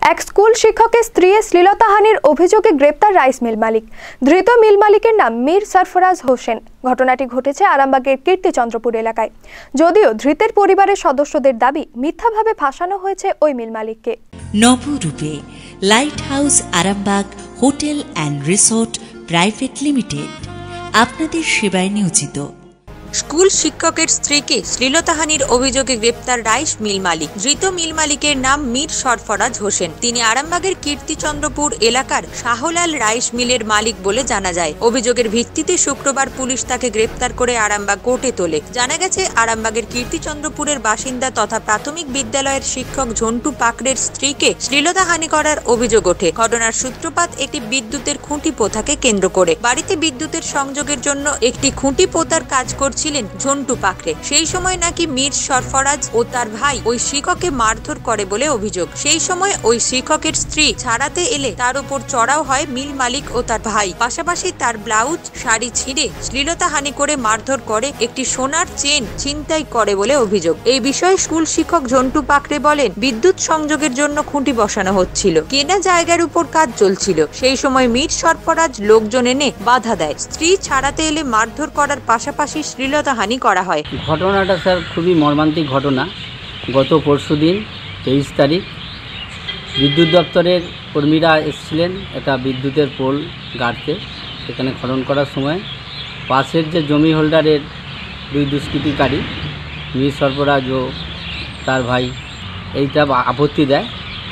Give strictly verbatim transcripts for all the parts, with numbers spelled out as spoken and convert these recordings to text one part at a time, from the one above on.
এক স্কুল শিক্ষকের স্ত্রী শ্লীলতাহানির অভিযোগে গ্রেপ্তার রাইস মিল মালিক। ধৃত মিল মালিকের নাম মীর সরফরাজ হোসেন। ঘটনাটি ঘটেছে আরামবাগের কীর্তিচন্দ্রপুর এলাকায়। যদিও ধৃতের পরিবারের সদস্যদের দাবি মিথ্যাভাবে ফাঁসানো হয়েছে ওই মিল মালিককে। নবরূপে light house Arambagh hotel and resort private limited আপনাদের সেবায় নিয়োজিত। স্কুল শিক্ষকের স্ত্রীকে শ্লীলতাহানির অভিযোগে গ্রেপ্তার রাইস মিল মালিক। ধৃত মিল মালিকের নাম মীর সরফরাজ হোসেন। তিনি আরামবাগের কীর্তিচন্দ্রপুর এলাকার শাহলাল রাইস মিলের মালিক বলে জানা যায়। অভিযোগের ভিত্তিতে শুক্রবার পুলিশ তাকে গ্রেপ্তার করে আরামবাগ কোর্টে তোলে। জানা গেছে, আরামবাগের কীর্তিচন্দ্রপুরের বাসিন্দা তথা প্রাথমিক বিদ্যালয়ের শিক্ষক ঝন্টু পাকড়ের স্ত্রীকে শ্লীলতাহানি করার অভিযোগ ওঠে। ঘটনার সূত্রপাত একটি বিদ্যুতের খুঁটি পোঁতাকে কেন্দ্র করে। বাড়িতে বিদ্যুতের সংযোগের জন্য একটি খুঁটি পোঁতার কাজ করছে ছিলেন ঝন্টু পাকড়ে। সেই সময় নাকি মীর সরফরাজ ও তার ভাই ওই শিক্ষককে মারধর করে বলে অভিযোগ। সেই সময় ওই শিক্ষকের স্ত্রী ছাড়াতে এলে তার উপর চড়াও হয় মিল মালিক ও তার ভাই। পাশাপাশি তার ব্লাউজ শাড়ি ছিঁড়ে শ্লীলতাহানি করে মারধর করে একটি সোনার চেন ছিনতাই করে বলে অভিযোগ। এই বিষয়ে স্কুল শিক্ষক ঝন্টু পাকড়ে বলেন, বিদ্যুৎ সংযোগের জন্য খুঁটি বসানো হচ্ছিল, কেনা জায়গার উপর কাজ চলছিল। সেই সময় মীর সরফরাজ লোকজন এনে বাধা দেয়। স্ত্রী ছাড়াতে এলে মারধর করার পাশাপাশি শ্লীলতাহানি করা হয়। ঘটনাটা স্যার খুবই মর্মান্তিক ঘটনা। গত পরশু দিন তেইশ তারিখ বিদ্যুৎ দপ্তরের কর্মীরা এসেছিলেন একটা বিদ্যুতের পোল গাড়তে। সেখানে খনন করার সময় পাশের যে জমি হোল্ডারের দুই দুষ্কৃতিকারী মীর সরফরাজ ও তার ভাই এইটা আপত্তি দেয়।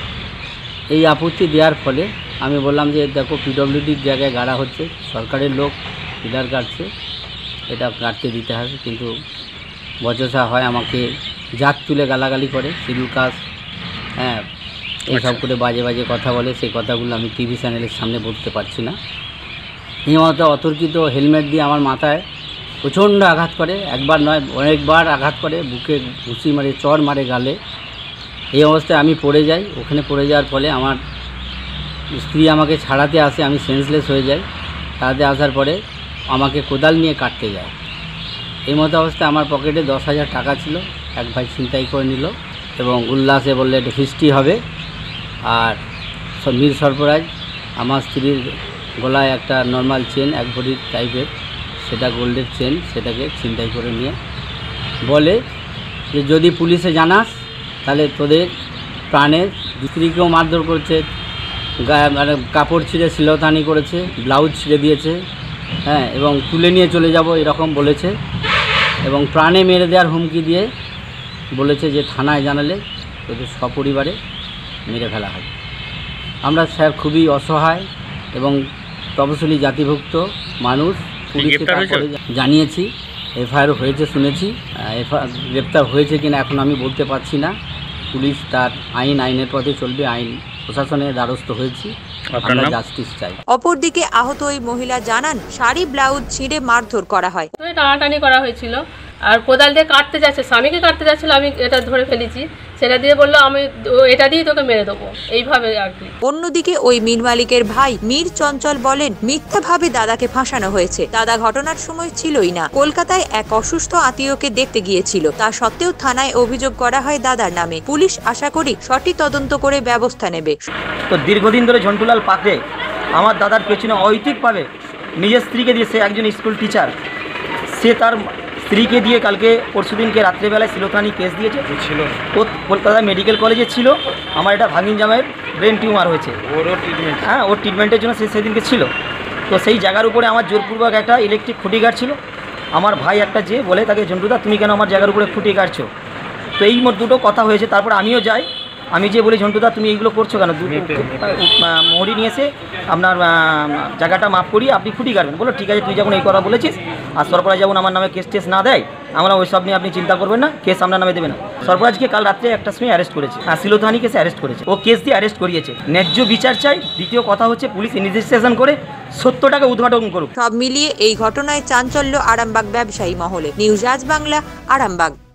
এই আপত্তি দেওয়ার ফলে আমি বললাম যে দেখো, পিডব্লিউডির জায়গায় গাড়া হচ্ছে, সরকারের লোক পিলার গাড়ছে, এটা কাটতে দিতে হবে। কিন্তু বচসা হয়, আমাকে জাত তুলে গালাগালি করে, শিডিউল কাস্ট, হ্যাঁ এইসব করে বাজে বাজে কথা বলে। সেই কথাগুলো আমি টিভি চ্যানেলের সামনে বলতে পারছি না। এই মতো অতর্কিত হেলমেট দিয়ে আমার মাথায় প্রচণ্ড আঘাত করে, একবার নয় অনেকবার আঘাত করে, বুকে ঘুষি মারে, চড় মারে গালে। এই অবস্থায় আমি পড়ে যাই। ওখানে পড়ে যাওয়ার ফলে আমার স্ত্রী আমাকে ছাড়াতে আসে, আমি সেন্সলেস হয়ে যাই। ছাড়াতে আসার পরে আমাকে কোদাল নিয়ে কাটতে যায়। এই মতো অবস্থায় আমার পকেটে দশ হাজার টাকা ছিল, এক ভাই ছিনতাই করে নিল এবং উল্লাসে বললে এটা হিস্ট্রি হবে। আর মীর সরফরাজ আমার স্ত্রীর গলায় একটা নর্মাল চেন, এক ভরির টাইপের, সেটা গোল্ডের চেন, সেটাকে ছিনতাই করে নিয়ে বলে যে যদি পুলিশে জানাস তাহলে তোদের প্রাণের। স্ত্রীকেও মারধর করছে, গায়ে মানে কাপড় ছিঁড়ে শ্লীলতাহানি করেছে, ব্লাউজ ছিঁড়ে দিয়েছে, হ্যাঁ, এবং তুলে নিয়ে চলে যাব এরকম বলেছে। এবং প্রাণে মেরে দেওয়ার হুমকি দিয়ে বলেছে যে থানায় জানালে তোদের সপরিবারে মেরে ফেলা হবে। আমরা স্যার খুবই অসহায় এবং তপশিলি জাতিভুক্ত মানুষ। পুলিশে জানিয়েছি, এফআইআর হয়েছে শুনেছি। এফআইআর গ্রেপ্তার হয়েছে কিনা এখন আমি বলতে পারছি না। পুলিশ তার আইন আইনের পথে চলবে। আইন প্রশাসনের দ্বারস্থ হয়েছি, আমরা জাস্টিস চাই। অপরদিকে আহত ওই মহিলা জানান, শাড়ি ব্লাউজ ছিঁড়ে মারধর করা হয়। টানাটানি করা হয়েছিল আর কোদাল দিয়ে কাটতে যাচ্ছে, স্বামীকে কাটতে যাচ্ছিল, আমি এটা ধরে ফেলেছি। সেটা দিয়ে বললো আমি এটা দিয়ে তোকে মেরে দেবো, এইভাবে আর কি। অন্যদিকে ওই মিল মালিকের ভাই মীর চঞ্চল বলেন, মিথ্যাভাবে দাদাকে ফাঁসানো হয়েছে। দাদা ঘটনার সময় ছিলই না, কলকাতায় এক অসুস্থ আত্মীয়কে দেখতে গিয়েছিল। তা সত্ত্বেও থানায় অভিযোগ করা হয় দাদার নামে। পুলিশ আশা করি সঠিক তদন্ত করে ব্যবস্থা নেবে। তো দীর্ঘদিন ধরে ঝন্টুলাল পাকড়ে আমার দাদার পেছনে অনৈতিকভাবে নিজের স্ত্রীকে দিয়ে, সে একজন স্কুল টিচার, সে তার স্ত্রীকে দিয়ে কালকে পরশুদিনকে রাত্রেবেলায় শ্লীলতাহানি কেস দিয়েছে। ছিল ও কলকাতা মেডিকেল কলেজে ছিল। আমার এটা ভাগিন জামাইয়ের ব্রেন টিউমার হয়েছে, ওরও ট্রিটমেন্ট, হ্যাঁ ওর ট্রিটমেন্টের জন্য সে সেদিনকে ছিল। তো সেই জায়গার উপরে আমার জোরপূর্বক একটা ইলেকট্রিক খুঁটি গাড়ছিল। আমার ভাই একটা যে বলে তাকে, ঝন্টুদা তুমি কেন আমার জায়গার উপরে খুঁটি গাড়ছো? তো এই দুটো কথা হয়েছে। তারপর আমিও যাই, আমি যে বলি ঝন্টুদা তুমি এইগুলো করছো কেন? মোহরি নিয়ে এসে আপনার জায়গাটা মাপ করিয়ে আপনি খুঁটি কাটবেন। বলো ঠিক আছে, তুই যখন এই কথা বলেছিস আর সরফরাজ যেমন আমার নামে কেস টেস না দেয়, আমরা ওই সব নিয়ে আপনি চিন্তা করবেন না, কেস আপনার নামে দেবে না। সরফরাজকে কাল রাত্রে একটা সময় অ্যারেস্ট করেছে, আর শ্লীলতাহানি কেসে অ্যারেস্ট করেছে, ও কেস দিয়ে অ্যারেস্ট করিয়েছে। ন্যায্য বিচার চাই। দ্বিতীয় কথা হচ্ছে পুলিশ ইনভেস্টিগেশন করে সত্যটাকে উদ্ঘাটন করুক। সব মিলিয়ে এই ঘটনায় চাঞ্চল্য আরামবাগ ব্যবসায়ী মহলে। নিউজ আজ বাংলা, আরামবাগ।